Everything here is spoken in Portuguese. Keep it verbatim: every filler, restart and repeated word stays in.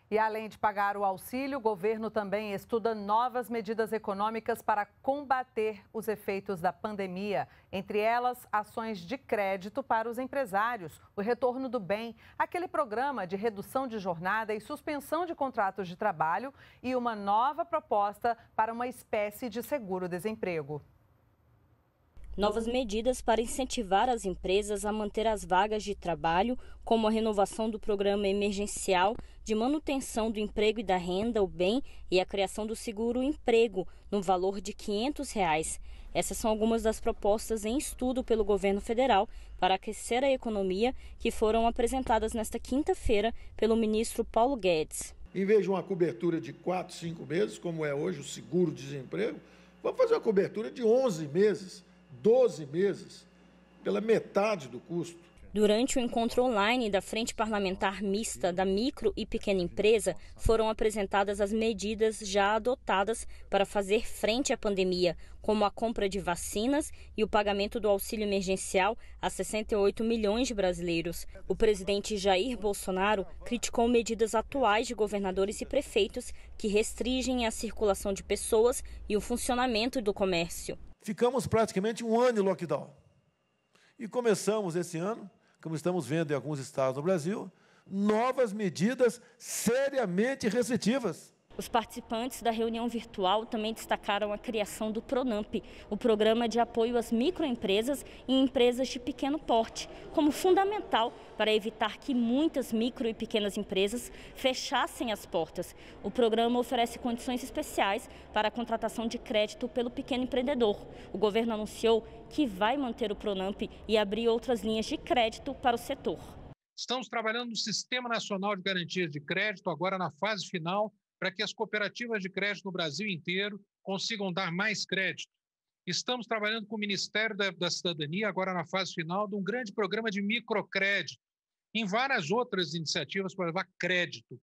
E além de pagar o auxílio, o governo também estuda novas medidas econômicas para combater os efeitos da pandemia. Entre elas, ações de crédito para os empresários, o retorno do bem, aquele programa de redução de jornada e suspensão de contratos de trabalho e uma nova proposta para uma espécie de seguro-desemprego. Novas medidas para incentivar as empresas a manter as vagas de trabalho, como a renovação do programa emergencial de manutenção do emprego e da renda, o bem, e a criação do seguro-emprego, no valor de quinhentos reais. Essas são algumas das propostas em estudo pelo governo federal para aquecer a economia, que foram apresentadas nesta quinta-feira pelo ministro Paulo Guedes. Em vez de uma cobertura de quatro, cinco meses, como é hoje o seguro-desemprego, vamos fazer uma cobertura de onze meses. doze meses, pela metade do custo. Durante o encontro online da Frente Parlamentar Mista da Micro e Pequena Empresa, foram apresentadas as medidas já adotadas para fazer frente à pandemia, como a compra de vacinas e o pagamento do auxílio emergencial a sessenta e oito milhões de brasileiros. O presidente Jair Bolsonaro criticou medidas atuais de governadores e prefeitos que restringem a circulação de pessoas e o funcionamento do comércio. Ficamos praticamente um ano em lockdown. E começamos esse ano, como estamos vendo em alguns estados do Brasil, novas medidas seriamente restritivas. Os participantes da reunião virtual também destacaram a criação do PRONAMP, o Programa de Apoio às Microempresas e Empresas de Pequeno Porte, como fundamental para evitar que muitas micro e pequenas empresas fechassem as portas. O programa oferece condições especiais para a contratação de crédito pelo pequeno empreendedor. O governo anunciou que vai manter o PRONAMP e abrir outras linhas de crédito para o setor. Estamos trabalhando no Sistema Nacional de Garantias de Crédito, agora na fase final, para que as cooperativas de crédito no Brasil inteiro consigam dar mais crédito. Estamos trabalhando com o Ministério da, da Cidadania, agora na fase final, de um grande programa de microcrédito, em várias outras iniciativas para levar crédito